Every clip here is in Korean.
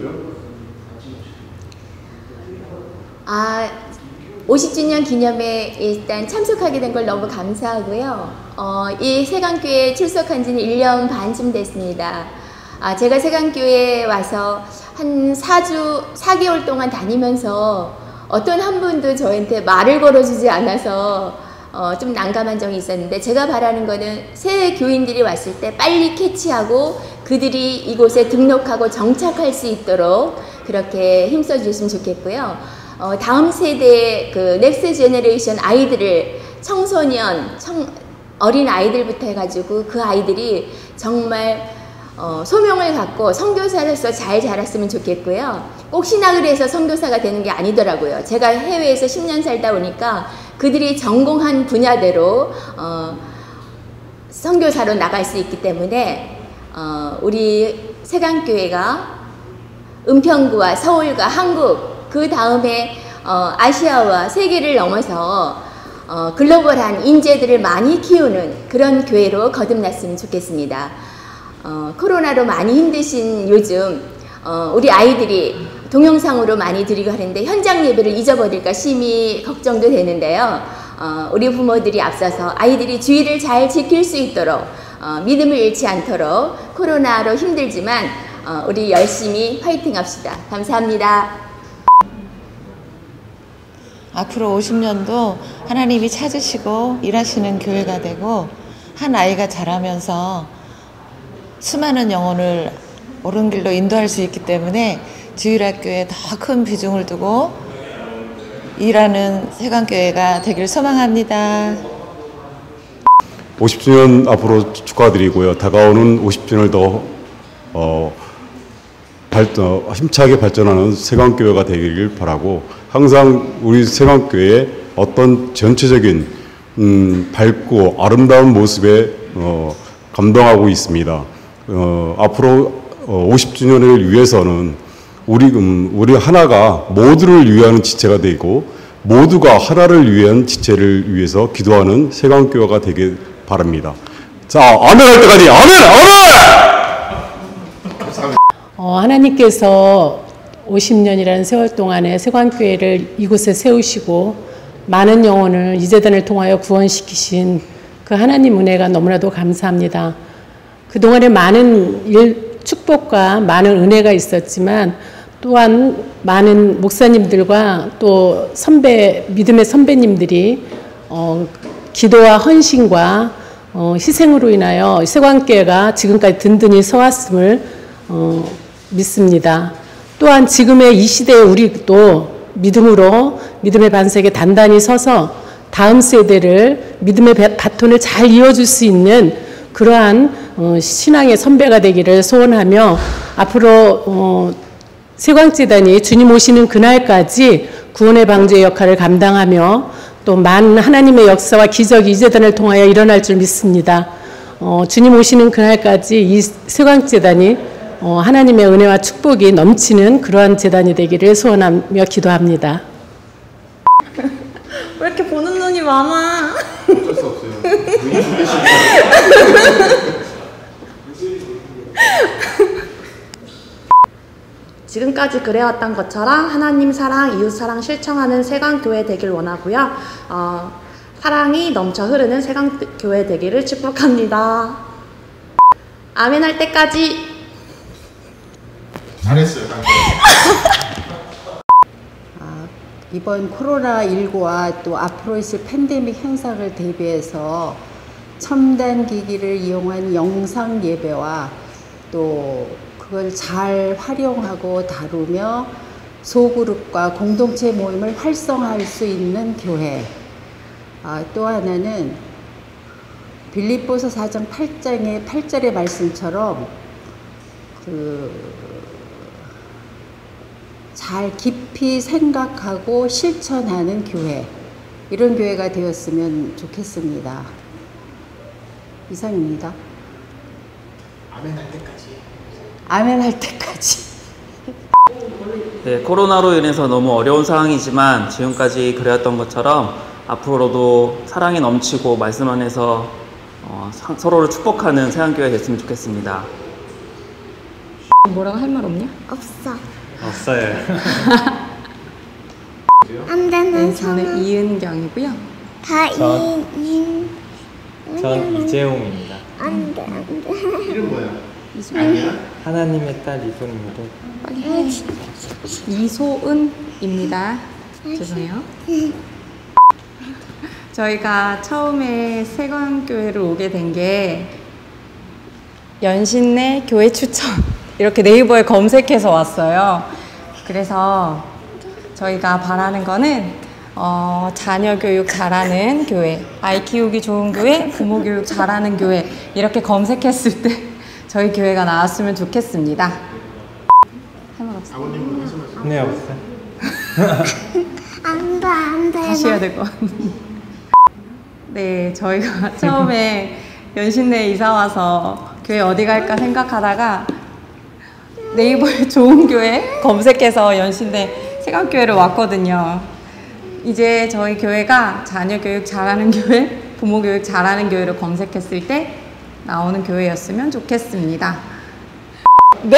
50주년 기념에 일단 참석하게 된 걸 너무 감사하고요. 이 세강교회에 출석한 지는 1년 반쯤 됐습니다. 제가 세강교회에 와서 한 4개월 동안 다니면서 어떤 한 분도 저한테 말을 걸어주지 않아서 좀 난감한 점이 있었는데, 제가 바라는 거는 새 교인들이 왔을 때 빨리 캐치하고 그들이 이곳에 등록하고 정착할 수 있도록 그렇게 힘써 주셨으면 좋겠고요. 다음 세대의 그 넥스트 제너레이션 아이들을 청소년, 어린 아이들부터 해가지고 그 아이들이 정말 소명을 갖고 선교사로서 잘 자랐으면 좋겠고요. 꼭 신학을 해서 선교사가 되는 게 아니더라고요. 제가 해외에서 10년 살다 보니까 그들이 전공한 분야대로 선교사로 나갈 수 있기 때문에 우리 세강교회가 은평구와 서울과 한국, 그 다음에 아시아와 세계를 넘어서 글로벌한 인재들을 많이 키우는 그런 교회로 거듭났으면 좋겠습니다. 코로나로 많이 힘드신 요즘 우리 아이들이 동영상으로 많이 드리고 하는데 현장 예배를 잊어버릴까 심히 걱정도 되는데요. 우리 부모들이 앞서서 아이들이 주의를 잘 지킬 수 있도록 믿음을 잃지 않도록 코로나로 힘들지만 우리 열심히 파이팅 합시다. 감사합니다. 앞으로 50년도 하나님이 찾으시고 일하시는 교회가 되고 한 아이가 자라면서 수많은 영혼을 옳은 길로 인도할 수 있기 때문에 주일학교에 더 큰 비중을 두고 일하는 세강교회가 되길 소망합니다. 50주년 앞으로 축하드리고요. 다가오는 50주년을 더 힘차게 발전하는 세강교회가 되길 바라고, 항상 우리 세강교회의 어떤 전체적인 밝고 아름다운 모습에 감동하고 있습니다. 앞으로 50주년을 위해서는 우리 하나가 모두를 위하는 지체가 되고 모두가 하나를 위한 지체를 위해서 기도하는 세강교회가 되길 바랍니다. 자, 아멘 할 때까지 아멘! 아멘! 하나님께서 50년이라는 세월 동안에 세강교회를 이곳에 세우시고 많은 영혼을 이재단을 통하여 구원시키신 그 하나님 은혜가 너무나도 감사합니다. 그동안에 많은 축복과 많은 은혜가 있었지만 또한 많은 목사님들과 또 믿음의 선배님들이 기도와 헌신과 희생으로 인하여 세강교회가 지금까지 든든히 서왔음을 믿습니다. 또한 지금의 이 시대에 우리도 믿음의 반석에 단단히 서서 다음 세대를 믿음의 바톤을 잘 이어줄 수 있는 그러한 신앙의 선배가 되기를 소원하며, 앞으로 세광재단이 주님 오시는 그날까지 구원의 방주의 역할을 감당하며 또 많은 하나님의 역사와 기적이 이 재단을 통하여 일어날 줄 믿습니다. 주님 오시는 그날까지 이 세광재단이 하나님의 은혜와 축복이 넘치는 그러한 재단이 되기를 소원하며 기도합니다. 왜 이렇게 보는 눈이 많아? 어쩔 수 없어요. 지금까지 그래왔던 것처럼 하나님 사랑, 이웃 사랑 실천하는 세강교회 되길 원하고요. 사랑이 넘쳐 흐르는 세강교회 되기를 축복합니다. 아멘 할 때까지. 잘했어요. 이번 코로나19와 또 앞으로 있을 팬데믹 현상을 대비해서 첨단 기기를 이용한 영상 예배와 또 그걸 잘 활용하고 다루며 소그룹과 공동체 모임을 활성화할 수 있는 교회. 또 하나는 빌립보서 4장 8장의 8절의 말씀처럼 잘 깊이 생각하고 실천하는 교회, 이런 교회가 되었으면 좋겠습니다. 이상입니다. 아멘 할 때까지. 아멘 할 때까지. 네, 코로나로 인해서 너무 어려운 상황이지만 지금까지 그래왔던 것처럼 앞으로도 사랑이 넘치고 말씀 안에서 서로를 축복하는 세강교회가 됐으면 좋겠습니다. 뭐라고 할 말 없냐? 없어. 없어요. 안 되는 네, 저는 이은경이고요. 전 이재홍입니다. 안 돼, 안 돼. 이름 뭐야? 하나님의 딸 이소입니다. 이소은입니다. 죄송해요. 저희가 처음에 세관교회를 오게 된 게 연신내 교회 추천 이렇게 네이버에 검색해서 왔어요. 그래서 저희가 바라는 거는 자녀 교육 잘하는 교회, 아이 키우기 좋은 교회, 부모 교육 잘하는 교회 이렇게 검색했을 때 저희 교회가 나왔으면 좋겠습니다. 할 말 없어요? 아버님은 말씀하세요. 네, 없어요. 안 돼, 안 돼. 다시 해야 될 것 같은데. 네, 저희가 처음에 연신내에 이사 와서 교회 어디 갈까 생각하다가 네이버에 좋은 교회 검색해서 연신내 세관교회를 왔거든요. 이제 저희 교회가 자녀 교육 잘하는 교회, 부모 교육 잘하는 교회를 검색했을 때 나오는 교회였으면 좋겠습니다. 네?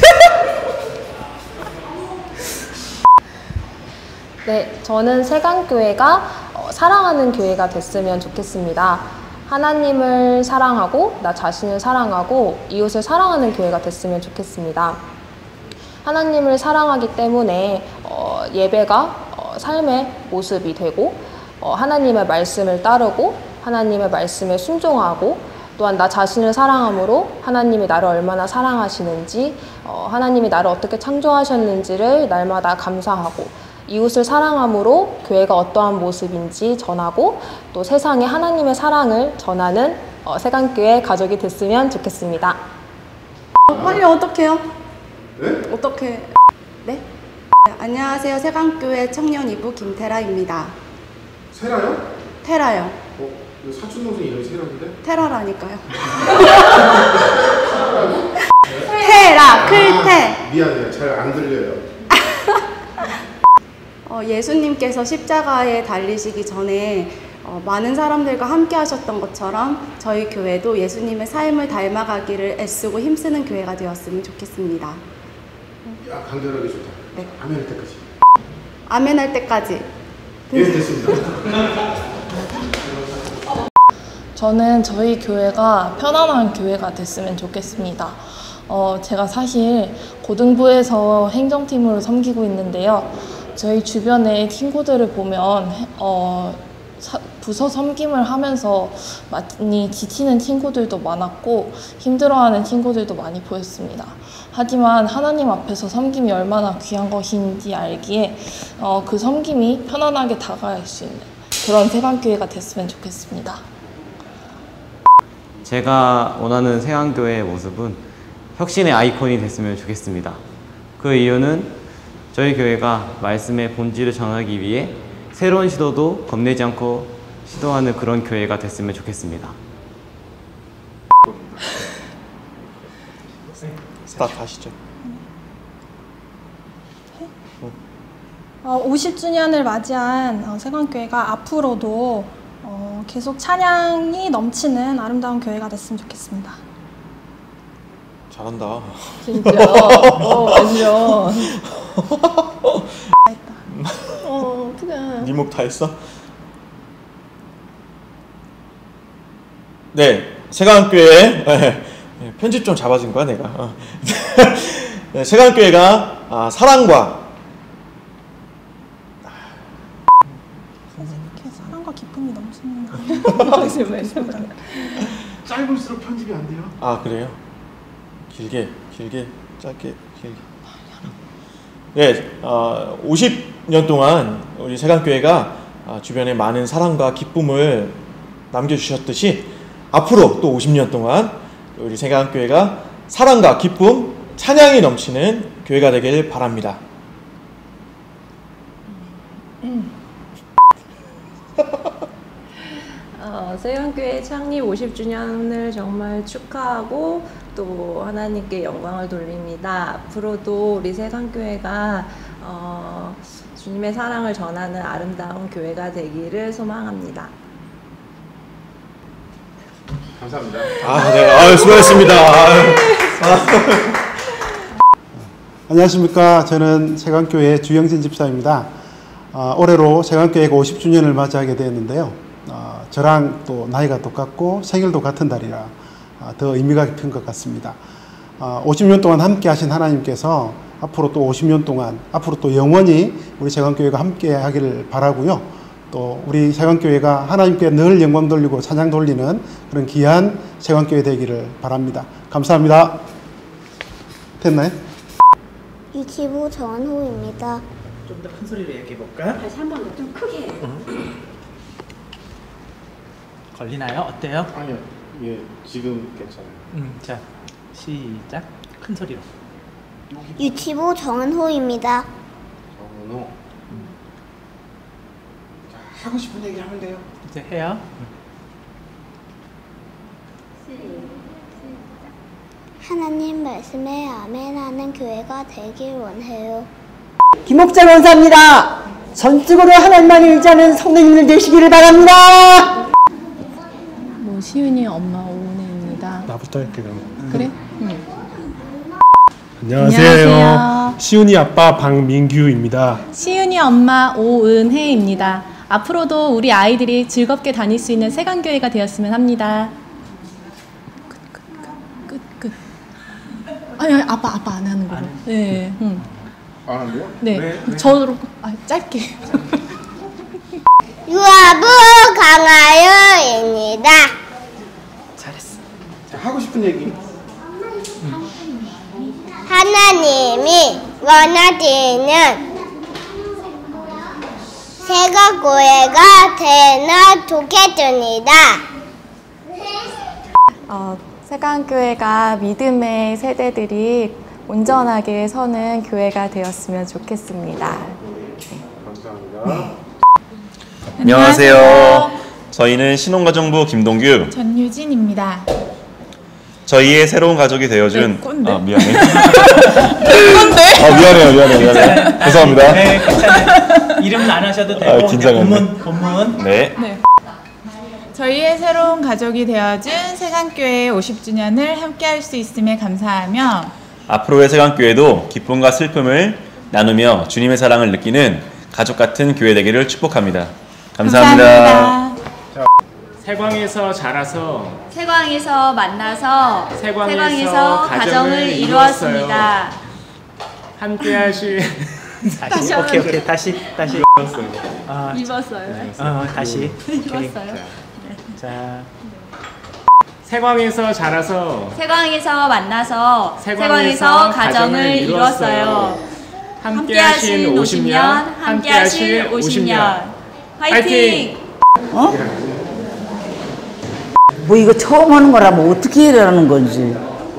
네, 저는 세관교회가 사랑하는 교회가 됐으면 좋겠습니다. 하나님을 사랑하고 나 자신을 사랑하고 이웃을 사랑하는 교회가 됐으면 좋겠습니다. 하나님을 사랑하기 때문에 예배가 삶의 모습이 되고 하나님의 말씀을 따르고 하나님의 말씀에 순종하고 또한 나 자신을 사랑함으로 하나님이 나를 얼마나 사랑하시는지 하나님이 나를 어떻게 창조하셨는지를 날마다 감사하고 이웃을 사랑함으로 교회가 어떠한 모습인지 전하고 또 세상에 하나님의 사랑을 전하는 세관교회 가족이 됐으면 좋겠습니다. 빨리 어떡해요? 네? 어떻게? 네? 안녕하세요. 세관교회 청년 2부 김태라입니다. 세라요? 테라요. 이거 사촌 동생 이름이 세라인데? 테라라니까요. 테라, 클테. 미안해요. 잘 안 들려요. 예수님께서 십자가에 달리시기 전에 많은 사람들과 함께 하셨던 것처럼 저희 교회도 예수님의 삶을 닮아가기를 애쓰고 힘쓰는 교회가 되었으면 좋겠습니다. 야, 간결하게 좋다. 네. 아멘 할 때까지. 아멘 할 때까지. 예, 됐습니다. 저는 저희 교회가 편안한 교회가 됐으면 좋겠습니다. 제가 사실 고등부에서 행정팀으로 섬기고 있는데요. 저희 주변의 친구들을 보면 부서 섬김을 하면서 많이 지치는 친구들도 많았고 힘들어하는 친구들도 많이 보였습니다. 하지만 하나님 앞에서 섬김이 얼마나 귀한 것인지 알기에 그 섬김이 편안하게 다가갈 수 있는 그런 세관교회가 됐으면 좋겠습니다. 제가 원하는 세관교회의 모습은 혁신의 아이콘이 됐으면 좋겠습니다. 그 이유는 저희 교회가 말씀의 본질을 전하기 위해 새로운 시도도 겁내지 않고 시도하는 그런 교회가 됐으면 좋겠습니다. 스타트 하시죠. 50주년을 맞이한 세관교회가 앞으로도 계속 찬양이 넘치는 아름다운 교회가 됐으면 좋겠습니다. 잘한다. 진짜. 완전. 어떡해. 네 목 다 했어? 네, 세관교회 편집 좀 잡아준 거야 내가. 네, 세관교회가 사랑과 사랑과 기쁨이 넘치는 짧을수록 편집이 안 돼요. 아 그래요? 길게 짧게 길게. 네, 50년 동안 우리 세관교회가 주변에 많은 사랑과 기쁨을 남겨주셨듯이 앞으로 또 50년 동안 우리 세관교회가 사랑과 기쁨, 찬양이 넘치는 교회가 되길 바랍니다. 세관교회 창립 50주년을 정말 축하하고 또 하나님께 영광을 돌립니다. 앞으로도 우리 세관교회가 주님의 사랑을 전하는 아름다운 교회가 되기를 소망합니다. 감사합니다. 네, 수고하셨습니다. 안녕하십니까. 저는 세강교회 주영진 집사입니다. 올해로 세강교회가 50주년을 맞이하게 되었는데요. 저랑 또 나이가 똑같고 생일도 같은 달이라 더 의미가 깊은 것 같습니다. 50년 동안 함께 하신 하나님께서 앞으로 또 50년 동안, 앞으로 또 영원히 우리 세강교회가 함께 하기를 바라고요. 또 우리 세강교회가 하나님께 늘 영광 돌리고 찬양 돌리는 그런 귀한 세강교회 되기를 바랍니다. 감사합니다. 됐나요? 유치부 정한호입니다. 좀 더 큰 소리로 얘기해 볼까? 다시 한 번 좀 크게. 걸리나요? 어때요? 아니요. 예, 지금 괜찮아요. 자, 시작. 큰 소리로. 유치부 정한호입니다. 정은호. 자, 하고 싶은 얘기 하면 돼요. 이제 해요. 하나님 말씀에 아멘하는 교회가 되길 원해요. 김옥자 원사입니다. 전적으로 하나님만 의지하는 성도님들 되시기를 바랍니다. 시윤이 엄마 오은혜입니다. 나부터 할게 그럼. 그래? 안녕하세요. 시윤이 아빠 박민규입니다. 시윤이 엄마 오은혜입니다. 앞으로도 우리 아이들이 즐겁게 다닐 수 있는 세강교회가 되었으면 합니다. 끝. 아니 아빠 안 하는 거로. 네. 안 한대요? 네. 저도 짧게. 유아부 강하여입니다. 잘했어. 자, 하고 싶은 얘기. 하나님이 원하시는 세가교회가 되나 좋겠습니다. 세강교회가 믿음의 세대들이 온전하게 서는 교회가 되었으면 좋겠습니다. 감사합니다. 안녕하세요. 저희는 신혼가정부 김동규, 전유진입니다. 저희의 새로운 가족이 되어준 미안해. 미안해요. 죄송합니다. 네, 괜찮아요. 이름은 안 하셔도 되고 긴장했네. 본문. 네. 저희의 새로운 가족이 되어준 세강교회 50주년을 함께할 수 있음에 감사하며 앞으로의 세강교회도 기쁨과 슬픔을 나누며 주님의 사랑을 느끼는 가족 같은 교회 되기를 축복합니다. 감사합니다. 세광에서 자라서 세광에서 만나서 세광에서 가정을 이루었습니다. 함께 하실 다시 오케이 다시 입었어요. 다시 입었어요. 자, 세광에서 자라서 세광에서 만나서 세광에서 가정을 이루었어요. 함께 하신 50년, 함께 하실 50년. 화이팅! 뭐 이거 처음 하는 거라면 어떻게 일하는 건지.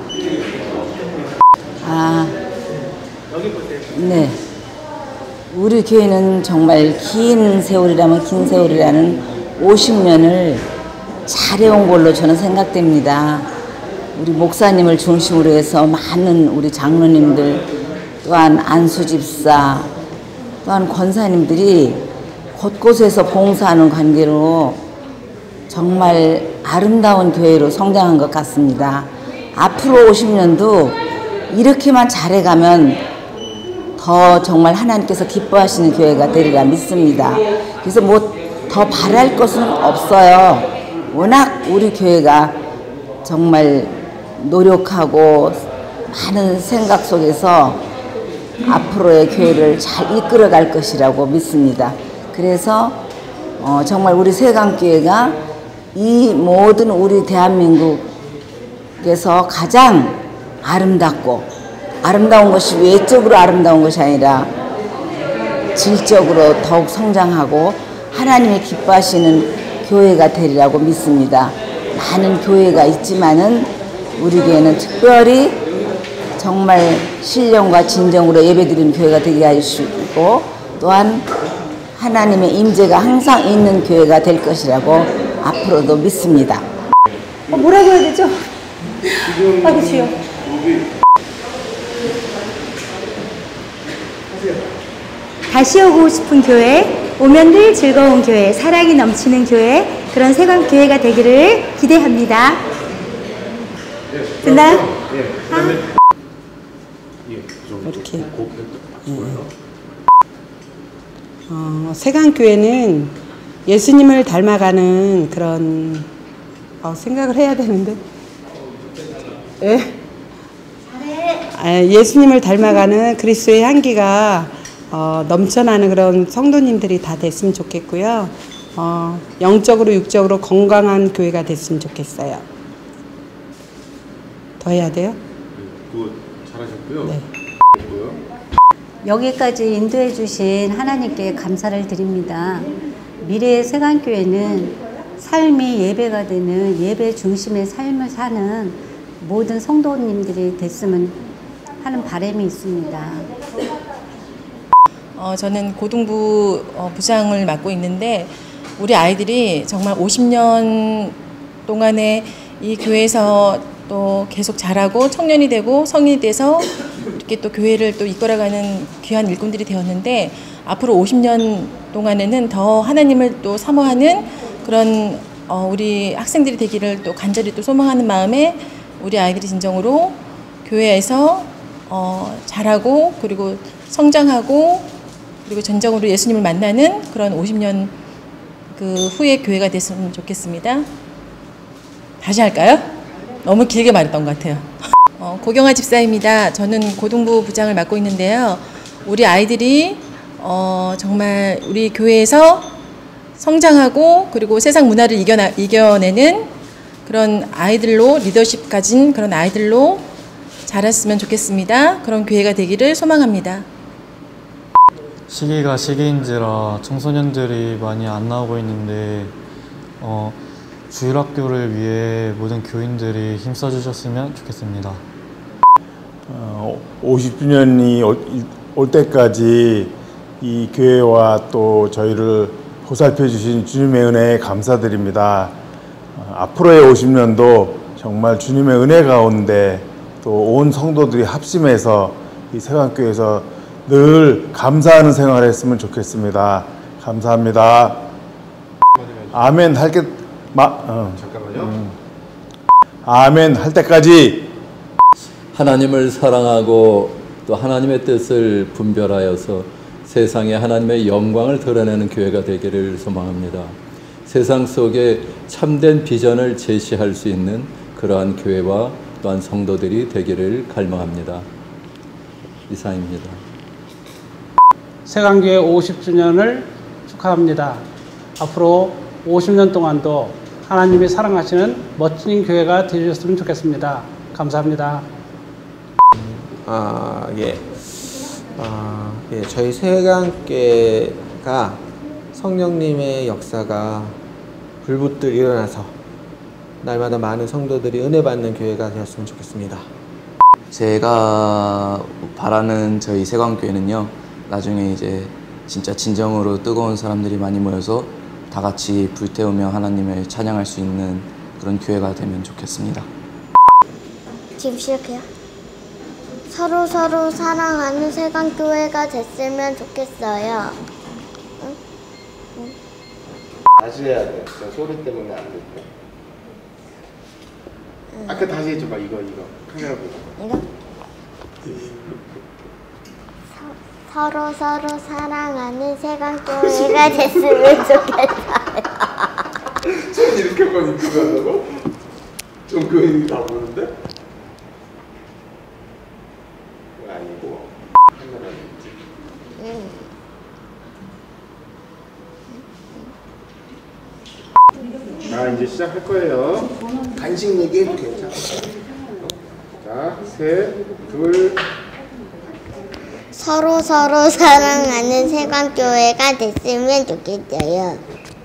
네. 우리 교회는 정말 긴 세월이라면 긴 세월이라는 50년을 잘해온 걸로 저는 생각됩니다. 우리 목사님을 중심으로 해서 많은 우리 장로님들 또한 안수집사 또한 권사님들이 곳곳에서 봉사하는 관계로 정말 아름다운 교회로 성장한 것 같습니다. 앞으로 50년도 이렇게만 잘해가면 더 정말 하나님께서 기뻐하시는 교회가 되리라 믿습니다. 그래서 뭐 더 바랄 것은 없어요. 워낙 우리 교회가 정말 노력하고 많은 생각 속에서 앞으로의 교회를 잘 이끌어갈 것이라고 믿습니다. 그래서 정말 우리 세강교회가 이 모든 우리 대한민국에서 가장 아름답고 아름다운 것이 외적으로 아름다운 것이 아니라 질적으로 더욱 성장하고 하나님이 기뻐하시는 교회가 되리라고 믿습니다. 많은 교회가 있지만은 우리 교회는 특별히 정말 신령과 진정으로 예배드리는 교회가 되게 하시고 또한 하나님의 임재가 항상 있는 교회가 될 것이라고 앞으로도 믿습니다. 뭐라고 해야 되죠? 아이고 주여. 다시 오고 싶은 교회, 오면 늘 즐거운 교회, 사랑이 넘치는 교회, 그런 세광교회가 되기를 기대합니다. 됐나요? 예, 그 정도. 이렇게. 세강교회는 예수님을 닮아가는 그런 생각을 해야 되는데 예수님을 닮아가는 그리스도의 향기가 넘쳐나는 그런 성도님들이 다 됐으면 좋겠고요. 영적으로 육적으로 건강한 교회가 됐으면 좋겠어요. 더 해야 돼요? 잘하셨고요. 네. 여기까지 인도해 주신 하나님께 감사를 드립니다. 미래의 세강교회는 삶이 예배가 되는 예배 중심의 삶을 사는 모든 성도님들이 됐으면 하는 바람이 있습니다. 저는 고등부 부장을 맡고 있는데 우리 아이들이 정말 50년 동안에 이 교회에서 또 계속 자라고 청년이 되고 성인이 돼서 이렇게 또 교회를 또 이끌어가는 귀한 일꾼들이 되었는데 앞으로 50년 동안에는 더 하나님을 또 사모하는 그런 우리 학생들이 되기를 또 간절히 또 소망하는 마음에 우리 아이들이 진정으로 교회에서 자라고 그리고 성장하고 그리고 전적으로 예수님을 만나는 그런 50년 그 후의 교회가 됐으면 좋겠습니다. 다시 할까요? 너무 길게 말했던 것 같아요. 고경아 집사입니다. 저는 고등부 부장을 맡고 있는데요. 우리 아이들이 정말 우리 교회에서 성장하고 그리고 세상 문화를 이겨내는 그런 아이들로 리더십 가진 그런 아이들로 자랐으면 좋겠습니다. 그런 교회가 되기를 소망합니다. 시기가 시기인지라 청소년들이 많이 안 나오고 있는데 주일학교를 위해 모든 교인들이 힘써 주셨으면 좋겠습니다. 50주년이 올 때까지 이 교회와 또 저희를 보살펴 주신 주님의 은혜에 감사드립니다. 앞으로의 50년도 정말 주님의 은혜 가운데 또 온 성도들이 합심해서 이 세강교회에서 늘 감사하는 생활을 했으면 좋겠습니다. 감사합니다. 아멘 할 게 잠깐만요. 아멘 할 때까지 하나님을 사랑하고 또 하나님의 뜻을 분별하여서 세상에 하나님의 영광을 드러내는 교회가 되기를 소망합니다. 세상 속에 참된 비전을 제시할 수 있는 그러한 교회와 또한 성도들이 되기를 갈망합니다. 이상입니다. 세강교회 50주년을 축하합니다. 앞으로 50년 동안도 하나님이 사랑하시는 멋진 교회가 되셨으면 좋겠습니다. 감사합니다. 저희 세강교회가 성령님의 역사가 불붙들 일어나서 날마다 많은 성도들이 은혜 받는 교회가 되었으면 좋겠습니다. 제가 바라는 저희 세강교회는요, 나중에 이제 진짜 진정으로 뜨거운 사람들이 많이 모여서 다 같이 불태우며 하나님을 찬양할 수 있는 그런 교회가 되면 좋겠습니다. 지금 시작해요. 서로 사랑하는 세강교회가 됐으면 좋겠어요. 응? 다시 해야 돼. 저 소리 때문에 안 됐고. 아까 다시 해줘봐. 이거 카메라 보고. 이거? 서로 사랑하는 세강교회가 됐으면 좋겠어요. 손 이렇게 보니 그거 한다고? 좀 그거 다 보는데? 아니고 카메라 있지. 이제 시작할 거예요. 간식 얘기해도 괜찮아. 자, 셋, 둘. 서로 사랑하는 세강교회가 됐으면 좋겠어요.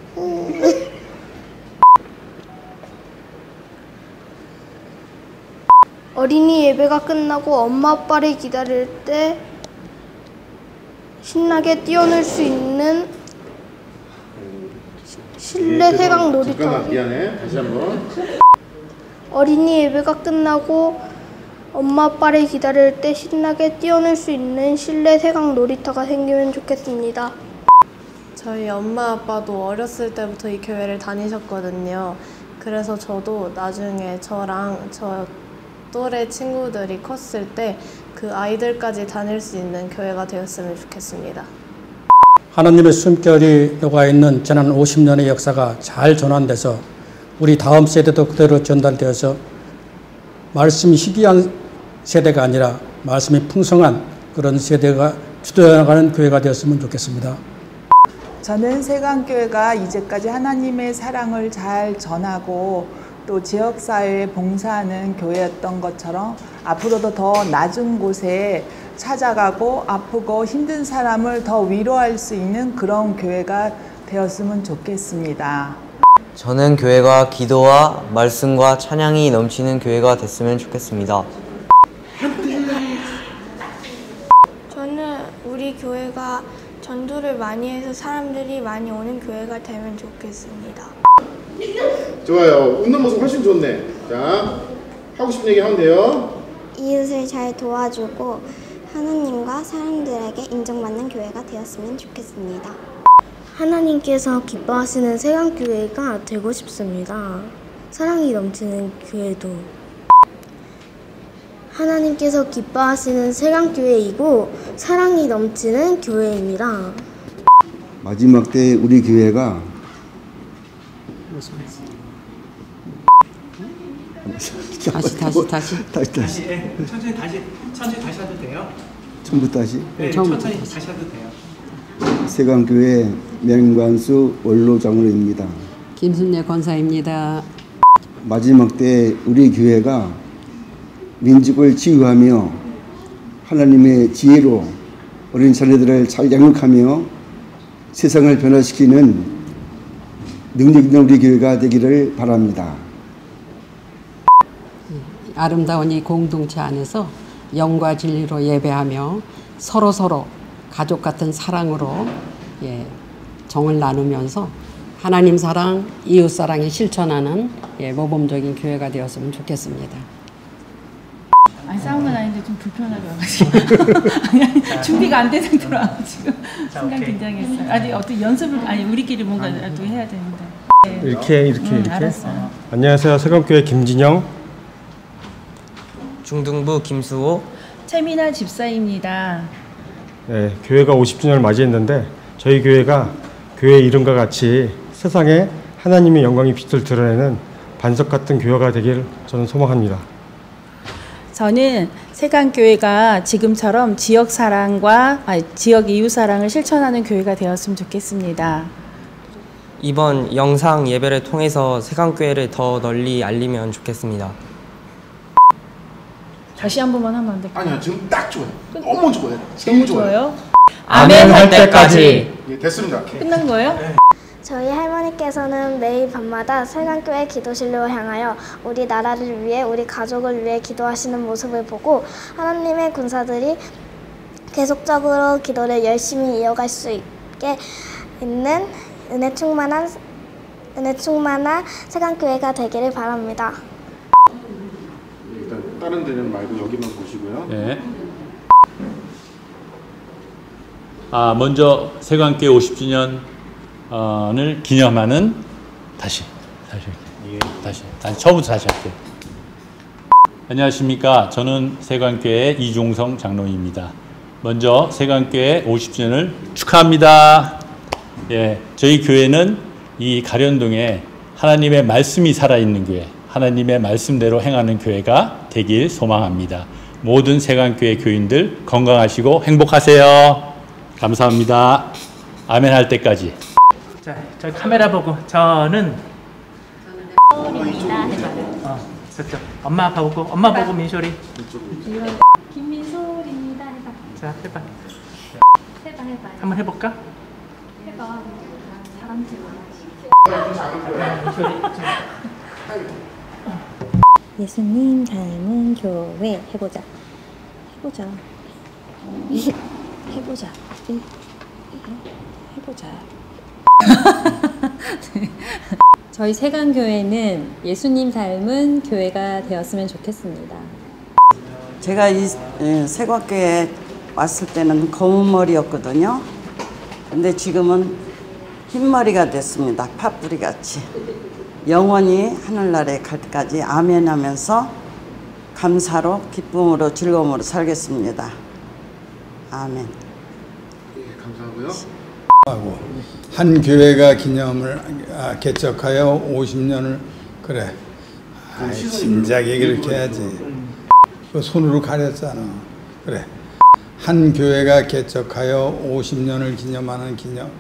어린이 예배가 끝나고 엄마 아빠를 기다릴 때 신나게 뛰어놀 수 있는 실내 세강 놀이터. 잠깐만, 미안해. 다시 한번. 어린이 예배가 끝나고 엄마 아빠를 기다릴 때 신나게 뛰어놀 수 있는 실내 세강 놀이터가 생기면 좋겠습니다. 저희 엄마 아빠도 어렸을 때부터 이 교회를 다니셨거든요. 그래서 저도 나중에 저랑 저 또래 친구들이 컸을 때 그 아이들까지 다닐 수 있는 교회가 되었으면 좋겠습니다. 하나님의 숨결이 녹아있는 지난 50년의 역사가 잘 전환돼서 우리 다음 세대도 그대로 전달되어서 말씀이 희귀한 세대가 아니라 말씀이 풍성한 그런 세대가 주도해나가는 교회가 되었으면 좋겠습니다. 저는 세관교회가 이제까지 하나님의 사랑을 잘 전하고 또 지역사회에 봉사하는 교회였던 것처럼 앞으로도 더 낮은 곳에 찾아가고 아프고 힘든 사람을 더 위로할 수 있는 그런 교회가 되었으면 좋겠습니다. 저는 교회가 기도와 말씀과 찬양이 넘치는 교회가 됐으면 좋겠습니다. 저는 우리 교회가 전도를 많이 해서 사람들이 많이 오는 교회가 되면 좋겠습니다. 좋아요. 웃는 모습 훨씬 좋네. 자, 하고 싶은 얘기 하면 돼요. 이웃을 잘 도와주고 하나님과 사람들에게 인정받는 교회가 되었으면 좋겠습니다. 하나님께서 기뻐하시는 세관교회가 되고 싶습니다. 사랑이 넘치는 교회도. 하나님께서 기뻐하시는 세관교회이고 사랑이 넘치는 교회입니다. 마지막 때 우리 교회가 다시. 천천히 다시 해도 돼요? 처음부터 다시? 네, 천천히 다시 해도 돼요. 세관교회 명관수 원로 장로입니다. 김순례 권사입니다. 마지막 때 우리 교회가 민족을 치유하며 하나님의 지혜로 어린 자녀들을 잘 양육하며 세상을 변화시키는 능력 있는 우리 교회가 되기를 바랍니다. 아름다운 이 공동체 안에서 영과 진리로 예배하며 서로 가족 같은 사랑으로 정을 나누면서 하나님 사랑, 이웃 사랑이 실천하는 모범적인 교회가 되었으면 좋겠습니다. 아니 싸운 건 아닌데 좀 불편하게 와가지고 준비가 안 된 상태로 와가지고 순간 긴장했어요. 아직 어떻게 연습을 우리끼리 뭔가 또 해야 되는데. 네. 이렇게. 알았어요. 안녕하세요. 세관교회 김진영. 중등부 김수호. 최민아 집사입니다. 네, 교회가 50주년을 맞이했는데 저희 교회가 교회 이름과 같이 세상에 하나님의 영광의 빛을 드러내는 반석 같은 교회가 되길 저는 소망합니다. 저는 세관교회가 지금처럼 지역 사랑과 지역 이웃 사랑을 실천하는 교회가 되었으면 좋겠습니다. 이번 영상 예배를 통해서 세관교회를 더 널리 알리면 좋겠습니다. 다시 한 번만 하면 안 될까요? 아니요, 지금 딱 좋아요. 너무 좋아요. 너무 좋아요? 아멘 할 때까지. 예, 됐습니다. 끝난 거예요? 네. 저희 할머니께서는 매일 밤마다 세관교회 기도실로 향하여 우리 나라를 위해 우리 가족을 위해 기도하시는 모습을 보고 하나님의 군사들이 계속적으로 기도를 열심히 이어갈 수 있게 있는 은혜 충만한 세관교회가 되기를 바랍니다. 일단 다른 데는 말고 여기만 보시고요. 네. 먼저 세관교회 50주년을 기념하는 다시 처음부터 다시 할게요. 안녕하십니까. 저는 세관교회 이종성 장로입니다. 먼저 세관교회 50주년을 축하합니다. 예, 저희 교회는 이 가련동에 하나님의 말씀이 살아있는 교회, 하나님의 말씀대로 행하는 교회가 되길 소망합니다. 모든 세관교회 교인들 건강하시고 행복하세요. 감사합니다. 아멘 할 때까지. 자, 저 카메라 보고 저는 민소리입니다. 해봐. 저쪽 엄마 아빠 보고 엄마 보고 민소리. 김민소리입니다. 해봐. 자, 해봐. 해봐. 한번 해볼까? 해봐. 사람들 예수님 닮은 교회 해보자. 저희 세관교회는 예수님 닮은 교회가 되었으면 좋겠습니다. 제가 이 세관교회에 왔을 때는 검은 머리였거든요. 근데 지금은 흰머리가 됐습니다. 팥뿌리 같이. 영원히 하늘나라에 갈 때까지 아멘 하면서 감사로 기쁨으로 즐거움으로 살겠습니다. 아멘. 예, 감사하고요. 한 교회가 기념을 개척하여 50년을 그래. 진작에 그렇게 해야지. 그 손으로 가렸잖아. 그래. 한 교회가 개척하여 50년을 기념하는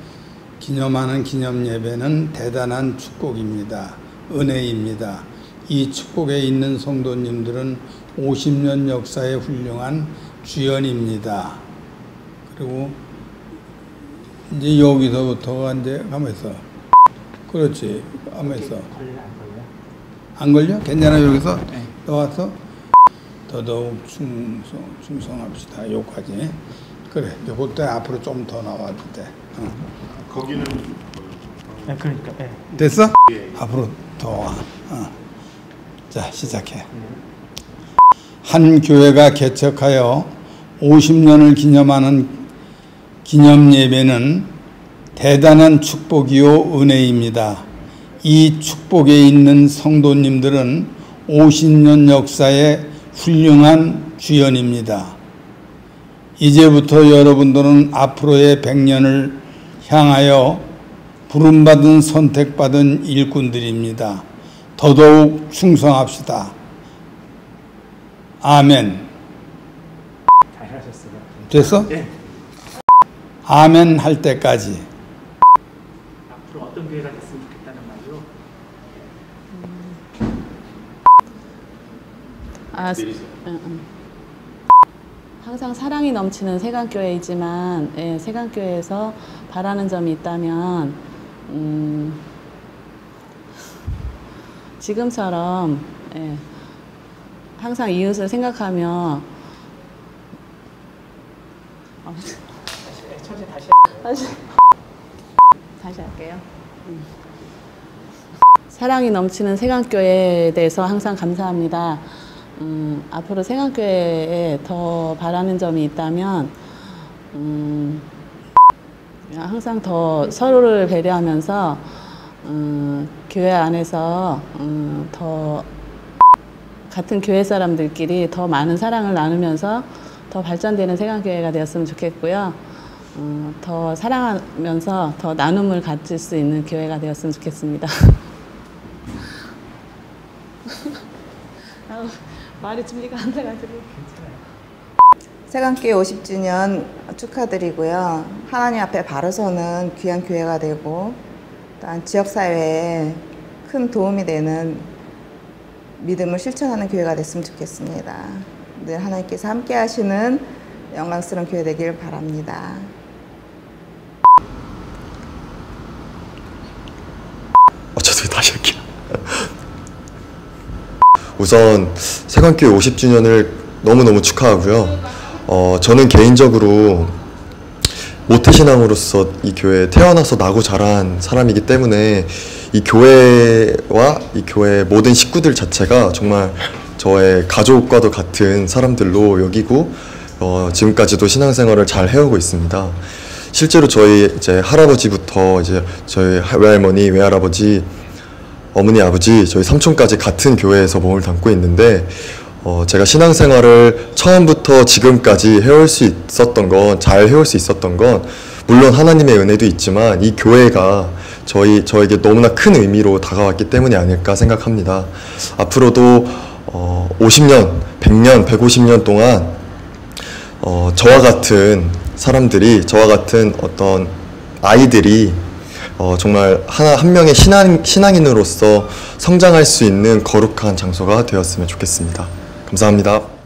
기념 예배는 대단한 축복입니다. 은혜입니다. 이 축복에 있는 성도님들은 50년 역사의 훌륭한 주연입니다. 그리고 이제 여기서부터가 이제 가면서 그렇지 가면서 안 걸려? 괜찮아 여기서 나와서 더더욱 충성합시다. 요까지 그래. 그때 앞으로 좀 더 나와도 돼. 거기는 그러니까 됐어? 앞으로 더 와. 자 시작해. 한 교회가 개척하여 50년을 기념하는 기념 예배는 대단한 축복이요 은혜입니다. 이 축복에 있는 성도님들은 50년 역사의 훌륭한 주연입니다. 이제부터 여러분들은 앞으로의 100년을 향하여 부름받은 선택받은 일꾼들입니다. 더더욱 충성합시다. 아멘. 잘하셨어요. 됐어? 네. 아멘 할 때까지. 앞으로 어떤 교회가 됐으면 좋겠다는 말로. 항상 사랑이 넘치는 세강교회이지만 세강교회에서 바라는 점이 있다면 지금처럼 항상 이웃을 생각하며 다시 할게요. 사랑이 넘치는 세강교회에 대해서 항상 감사합니다. 앞으로 세강교회에 더 바라는 점이 있다면 항상 더 서로를 배려하면서 교회 안에서 더 같은 교회 사람들끼리 더 많은 사랑을 나누면서 더 발전되는 세강교회가 되었으면 좋겠고요. 더 사랑하면서 더 나눔을 가질 수 있는 교회가 되었으면 좋겠습니다. 말이 준비가 안 돼가지고. 세강교회 50주년 축하드리고요. 하나님 앞에 바로 서는 귀한 교회가 되고 또한 지역사회에 큰 도움이 되는 믿음을 실천하는 교회가 됐으면 좋겠습니다. 늘 하나님께서 함께 하시는 영광스러운 교회 되길 바랍니다. 저도 다시 할게요. 우선 세강교회 50주년을 너무너무 축하하고요. 저는 개인적으로 모태신앙으로서 이 교회에 태어나서 나고 자란 사람이기 때문에 이 교회와 이 교회의 모든 식구들 자체가 정말 저의 가족과도 같은 사람들로 여기고 지금까지도 신앙생활을 잘 해오고 있습니다. 실제로 저희 이제 할아버지부터 이제 저희 외할머니, 외할아버지, 어머니, 아버지, 저희 삼촌까지 같은 교회에서 몸을 담고 있는데 제가 신앙생활을 처음부터 지금까지 해올 수 있었던 건, 잘 해올 수 있었던 건 물론 하나님의 은혜도 있지만 이 교회가 저에게 너무나 큰 의미로 다가왔기 때문이 아닐까 생각합니다. 앞으로도 50년, 100년, 150년 동안 저와 같은 사람들이, 저와 같은 어떤 아이들이 정말 한 명의 신앙인으로서 성장할 수 있는 거룩한 장소가 되었으면 좋겠습니다. 감사합니다.